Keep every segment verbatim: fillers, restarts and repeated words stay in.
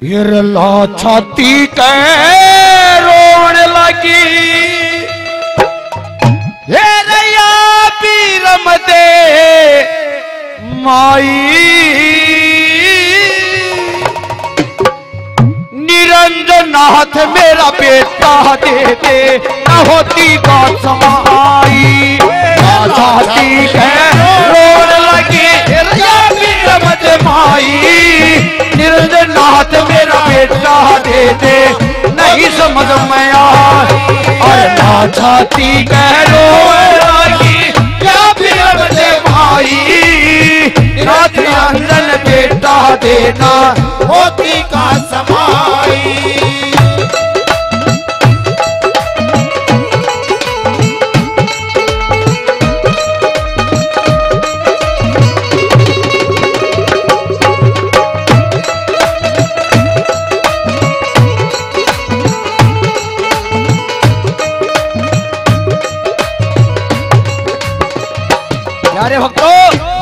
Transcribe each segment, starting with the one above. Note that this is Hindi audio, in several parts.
हिरला छाती के रोण लगी हे रैया पीरम दे माई निरंजन नाथ मेरा बेटा दे दे न होती बात समाई छाती के रोण लगी रैया पीरम दे माई निरंजन नाथ मेरा बेटा दे दे नहीं समझ में आए ना छाती कह रो लगी क्या पीरम दे भाई नाथ निरंजन बेटा देना होती का समाई। प्यारे भक्तों,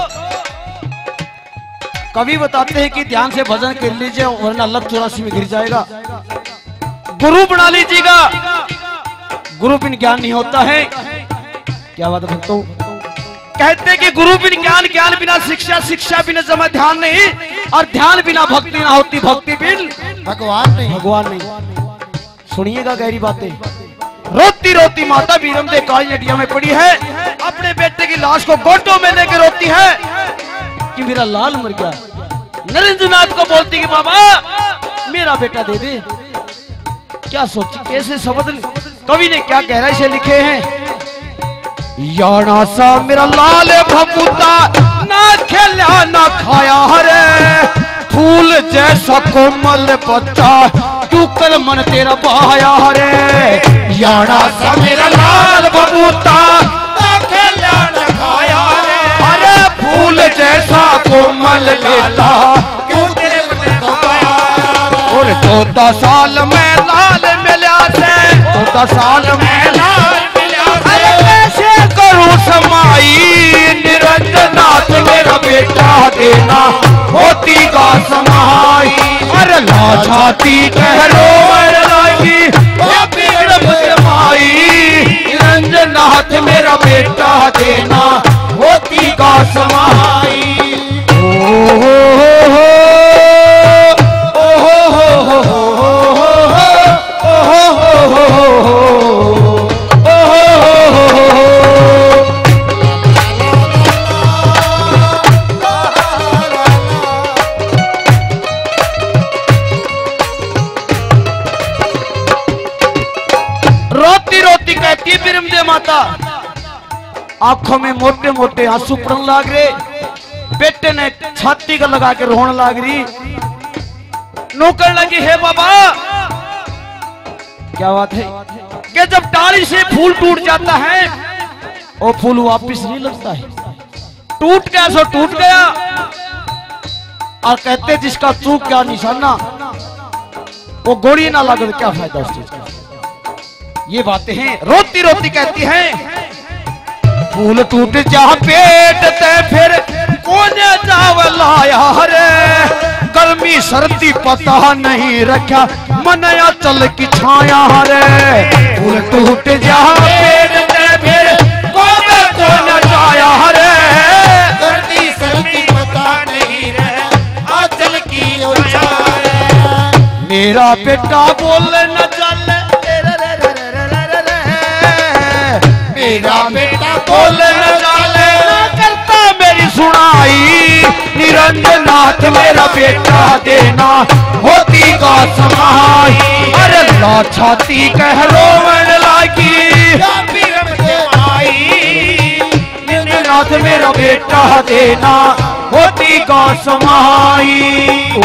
कवि बताते हैं कि ध्यान से भजन कर लीजिए वरना लत चौरासी में गिर जाएगा। गुरु बना लीजिएगा, गुरु बिन ज्ञान नहीं होता है। क्या बात है भक्तों? कहते कि गुरु बिन ज्ञान, ज्ञान बिना शिक्षा, शिक्षा बिना जमा ध्यान नहीं, और ध्यान बिना भक्ति ना होती, भक्ति बिन भगवान नहीं, भगवान नहीं। सुनिएगा गहरी बातें। रोती रोती माता बीरम दे काली नदिया में पड़ी है, अपने बेटे की लाश को गोटों में लेकर रोती है कि मेरा लाल मर गया। नरेंद्रनाथ को बोलती कि बाबा मेरा बेटा दे दे। क्या सोची, कैसे शब्द कवि ने क्या गहराई से लिखे हैं। याना सा मेरा लाल भपूता ना खेला ना खाया हरे, फूल जैसा कोमल बच्चा तू कर मन तेरा बहाया हरे। याना सा मेरा लाल भपूता ना खेला ना खाया रे, अरे फूल जैसा कोमल बेटा क्यों तेरे मन बहाया। और चौदह साल में लाल मिला से, चौदह साल में लाल मिला से, अरे कैसे करूं समाई निरंजन नाथ मेरा बेटा देना होती का समाई। अरे ला छाती कह रो लगी माई निरंजन नाथ मेरा बेटा देना होती का समाई। ओ हो हो ओ हो हो हो ओ हो हो माता आंखों में मोटे मोटे आंसू पड़ने लग रहे। बेटे ने छाती का लगा के रोने लग रही। नौकर लगी है बाबा। क्या बात है कि जब डाली से फूल टूट जाता है वो फूल वापस नहीं लगता है। टूट गया सो टूट गया, और कहते जिसका चूक क्या निशाना वो गोली ना लगे तो क्या फायदा उस चीज का। ये बातें हैं। रोती रोती कहती हैं फूल टूट जा पेट ते फिर कौन चावल लाया रे, गर्मी सर्दी पता नहीं रखा मनया चल की छाया रे। फूल टूट जा पेट ते फिर कौन कौन चाया रे, गर्मी सर्दी पता नहीं रहा चल की छाया। मेरा बेटा बोल न चल, मेरा बेटा बोल न जाने करता मेरी सुनाई। निरंजन नाथ मेरा बेटा देना होती का समाई। अरे ला छाती कह रोवन लागी निरंजन नाथ मेरा बेटा देना होती का समाई। ओ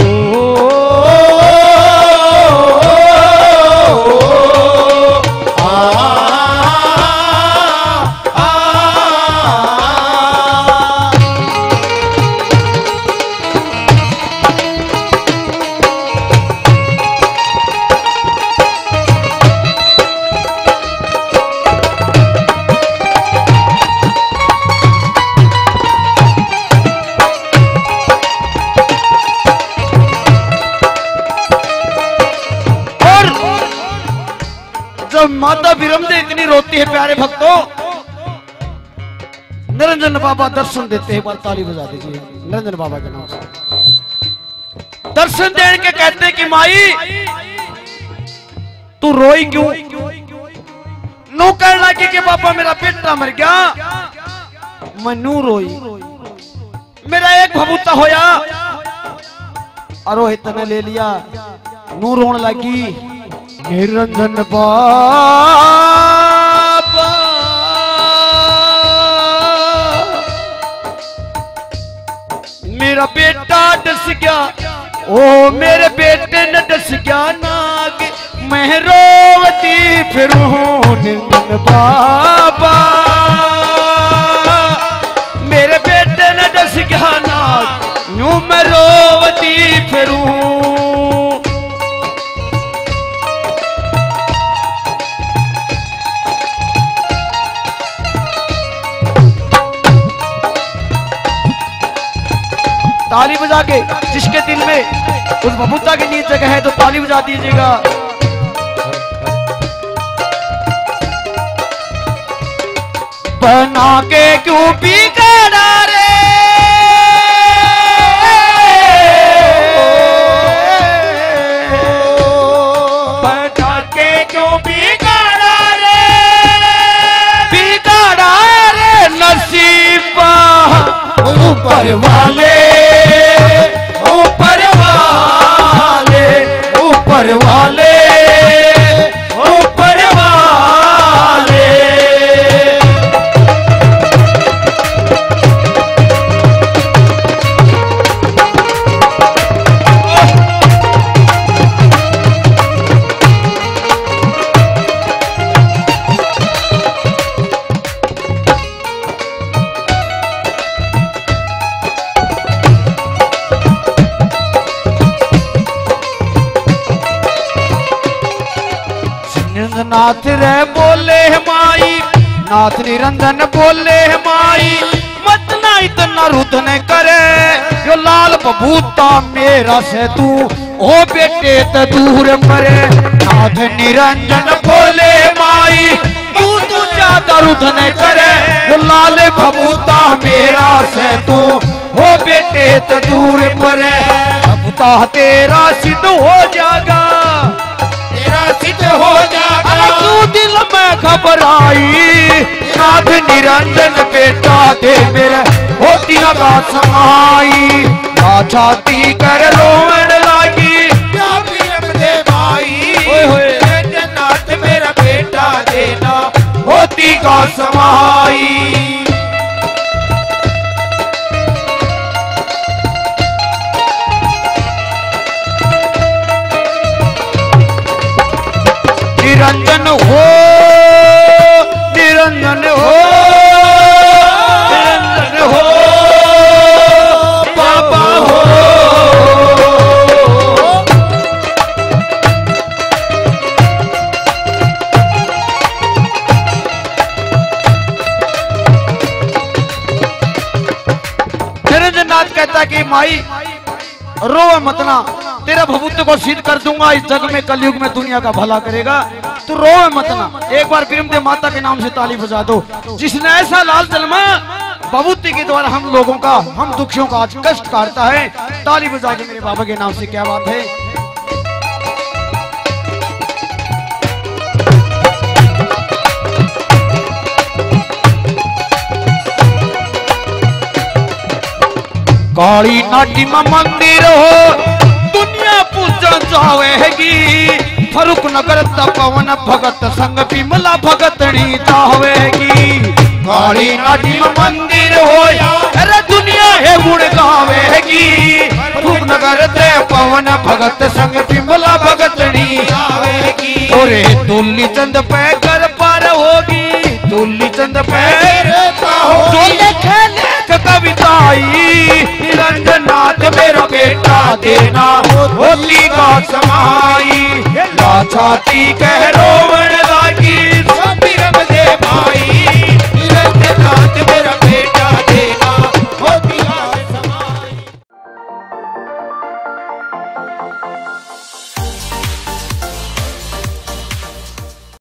तो माता विरमदे इतनी रोती है प्यारे भक्तों। निरंजन बाबा दर्शन देते हैं, एक बार ताली बजा दीजिए निरंजन बाबा के नाम से। दर्शन देने के कहते हैं कि माई तू रोई क्यों? नू कहने लगी कि बाबा मेरा बेटा मर गया, मैं नू रोई, मेरा एक भबूता होया और रोहित ने ले लिया। नू रोन लगी, निरंजन बाबा मेरा बेटा डस गया, ओ मेरे बेटे ने डस गया नाग, मैं रोवती फिरूं निरंजन बाबा, मेरे बेटे ने डस गया नाग, यूं मैं रोवती फिरूं। ताली बजा के जिसके दिल में उस बबूता की नीच जगह है तो ताली बजा दीजिएगा। बना के क्यों बिगड़ा रे, बना के क्यों बिगड़ा रे, बिगड़ा रे नसीबा ऊपर वाले, ऊपर वाले, ऊपर वाले, ऊपर वाले। नाथ रे बोले माई, नाथ निरंजन बोले माई, मत ना इतना रुदन करे, यो लाल बबूता मेरा से तू ओ बेटे त दूर मरे। नाथ निरंजन बोले माई, तू तू ज्यादा रुदन करे, यो लाल बबूता मेरा से तू ओ बेटे त दूर मरे। बबूता तेरा सिद्ध हो जाएगा, तेरा सिद्ध हो जाएगा, तू दिल में घबराई, नाथ निरंजन बेटा दे मेरे होतिया का समाई, छाती कर रोवन लागी दे भाई, नाथ मेरा बेटा देना होती का समाई। निरंजन हो, निरंजन हो, निरंजन हो, बाबा हो। निरंजन नाथ कहता कि माई रो मत ना, तेरा भभूत को सिद्ध कर दूंगा, इस जग में कलयुग में दुनिया का भला करेगा, तू रो मत ना। एक बार विरमदे माता के नाम से ताली बजा दो। जिसने ऐसा लाल जन्मा भभूति के द्वारा हम लोगों का, हम दुखियों का आज कष्ट काटता है, ताली बजा के मेरे बाबा के नाम से। क्या बात है। काली नाटी में मंदिर हो, दुनिया पूजा जावेगी, फरुक नगर पवन भगत संग विमला भगतनी जावेगी। काली नाटी में मंदिर हो, अरे दुनिया है गुण गावेगी, फरुक नगर ते पवन भगत संग विमला भगतनी जावेगी। और तुल्ली चंद पे कर पार होगी, तुल्ली चंद पे कविताई, निरंजन नाथ मेरा बेटा देना होती का समाई, छाती कह रोवन